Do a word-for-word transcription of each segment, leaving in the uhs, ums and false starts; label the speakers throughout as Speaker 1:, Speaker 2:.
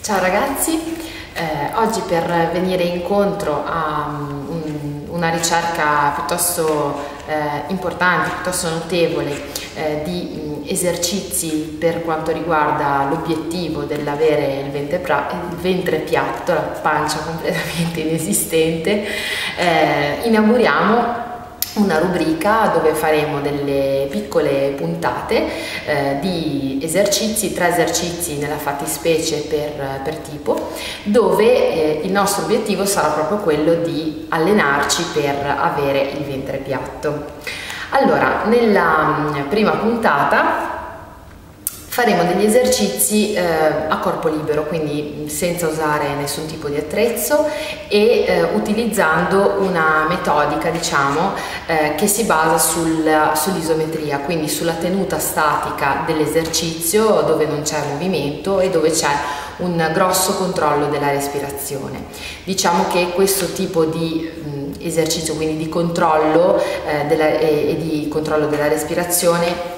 Speaker 1: Ciao ragazzi, eh, oggi per venire incontro a um, una ricerca piuttosto eh, importante, piuttosto notevole eh, di um, esercizi per quanto riguarda l'obiettivo dell'avere il ventre, il ventre piatto, la pancia completamente inesistente, eh, inauguriamo una rubrica dove faremo delle piccole puntate eh, di esercizi, tre esercizi nella fattispecie per, per tipo, dove eh, il nostro obiettivo sarà proprio quello di allenarci per avere il ventre piatto. Allora, nella prima puntata faremo degli esercizi eh, a corpo libero, quindi senza usare nessun tipo di attrezzo e eh, utilizzando una metodica, diciamo, eh, che si basa sul, sull'isometria, quindi sulla tenuta statica dell'esercizio dove non c'è movimento e dove c'è un grosso controllo della respirazione. Diciamo che questo tipo di mh, esercizio, quindi di controllo eh, della, e, e di controllo della respirazione,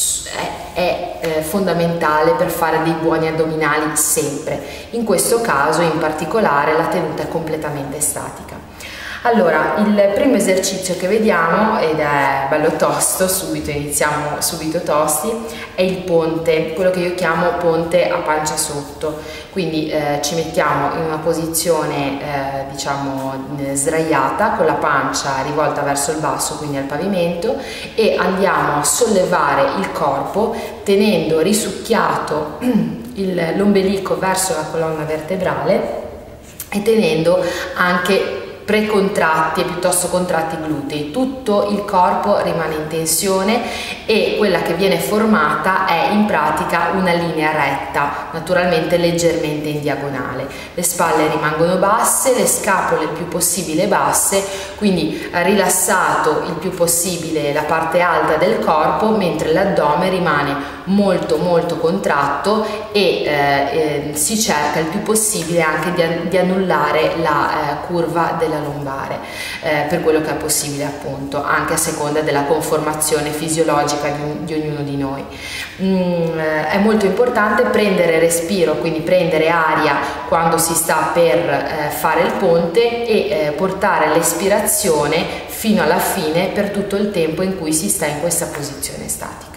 Speaker 1: è eh, fondamentale per fare dei buoni addominali sempre. In questo caso in particolare la tenuta è completamente statica. Allora, il primo esercizio che vediamo, ed è bello tosto, subito iniziamo subito tosti, è il ponte, quello che io chiamo ponte a pancia sotto. Quindi eh, ci mettiamo in una posizione eh, diciamo sdraiata, con la pancia rivolta verso il basso, quindi al pavimento, e andiamo a sollevare il corpo tenendo risucchiato l'ombelico verso la colonna vertebrale e tenendo anche precontratti e piuttosto contratti i glutei. Tutto il corpo rimane in tensione e quella che viene formata è in pratica una linea retta, naturalmente leggermente in diagonale. Le spalle rimangono basse, le scapole il più possibile basse, quindi rilassato il più possibile la parte alta del corpo, mentre l'addome rimane molto molto contratto e eh, eh, si cerca il più possibile anche di, di annullare la eh, curva della lombare eh, per quello che è possibile, appunto, anche a seconda della conformazione fisiologica di, di ognuno di noi. Mm, eh, è molto importante prendere respiro, quindi prendere aria quando si sta per eh, fare il ponte e eh, portare l'espirazione fino alla fine per tutto il tempo in cui si sta in questa posizione statica.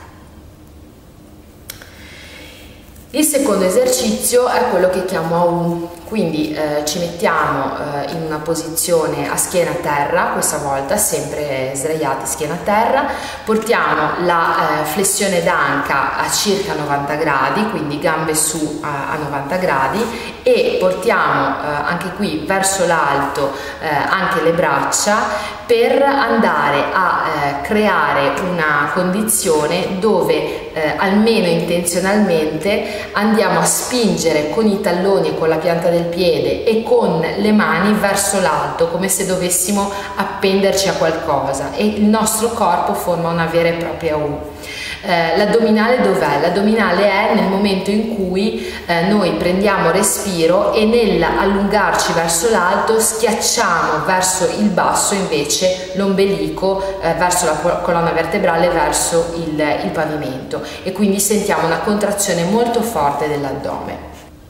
Speaker 1: Il secondo esercizio è quello che chiamo A U, quindi eh, ci mettiamo eh, in una posizione a schiena a terra, questa volta sempre sdraiati schiena a terra, portiamo la eh, flessione d'anca a circa novanta gradi, quindi gambe su a, a novanta gradi, e portiamo eh, anche qui verso l'alto eh, anche le braccia per andare a eh, creare una condizione dove eh, almeno intenzionalmente andiamo a spingere con i talloni e con la pianta del piede e con le mani verso l'alto, come se dovessimo appenderci a qualcosa, e il nostro corpo forma una vera e propria U. Eh, l'addominale dov'è? L'addominale è nel momento in cui eh, noi prendiamo respiro e nell'allungarci verso l'alto schiacciamo verso il basso invece l'ombelico, eh, verso la colonna vertebrale, verso il, il pavimento, e quindi sentiamo una contrazione molto forte dell'addome.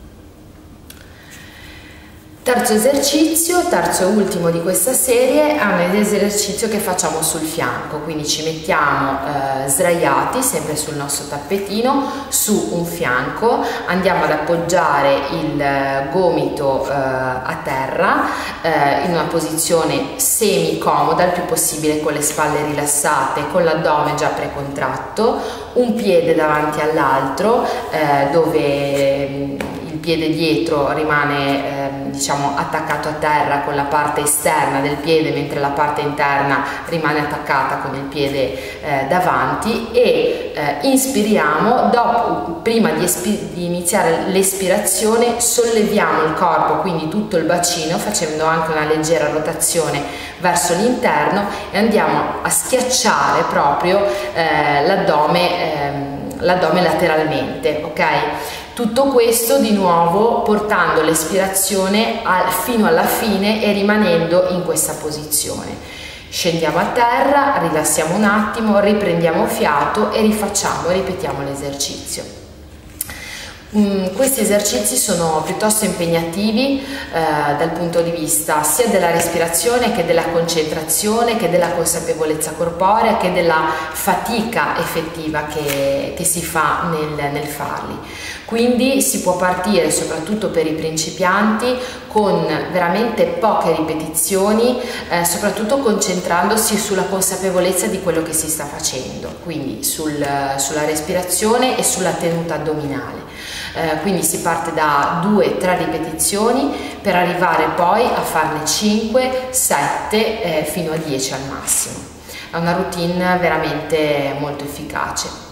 Speaker 1: Terzo esercizio, terzo e ultimo di questa serie, è un esercizio che facciamo sul fianco, quindi ci mettiamo eh, sdraiati, sempre sul nostro tappetino, su un fianco, andiamo ad appoggiare il gomito eh, a terra eh, in una posizione semi comoda, il più possibile con le spalle rilassate, con l'addome già precontratto, un piede davanti all'altro eh, dove il piede dietro rimane eh, diciamo attaccato a terra con la parte esterna del piede, mentre la parte interna rimane attaccata con il piede eh, davanti, e eh, inspiriamo. Dopo, prima di, di iniziare l'espirazione, solleviamo il corpo, quindi tutto il bacino, facendo anche una leggera rotazione verso l'interno, e andiamo a schiacciare proprio eh, l'addome eh, l'addome lateralmente, ok? Tutto questo di nuovo portando l'espirazione fino alla fine e rimanendo in questa posizione. Scendiamo a terra, rilassiamo un attimo, riprendiamo fiato e rifacciamo, ripetiamo l'esercizio. Mm, questi esercizi sono piuttosto impegnativi eh, dal punto di vista sia della respirazione che della concentrazione, che della consapevolezza corporea, che della fatica effettiva che, che si fa nel, nel farli. Quindi si può partire, soprattutto per i principianti, con veramente poche ripetizioni, eh, soprattutto concentrandosi sulla consapevolezza di quello che si sta facendo, quindi sul, sulla respirazione e sulla tenuta addominale. Eh, quindi si parte da due tre ripetizioni per arrivare poi a farne cinque sette eh, fino a dieci al massimo. È una routine veramente molto efficace.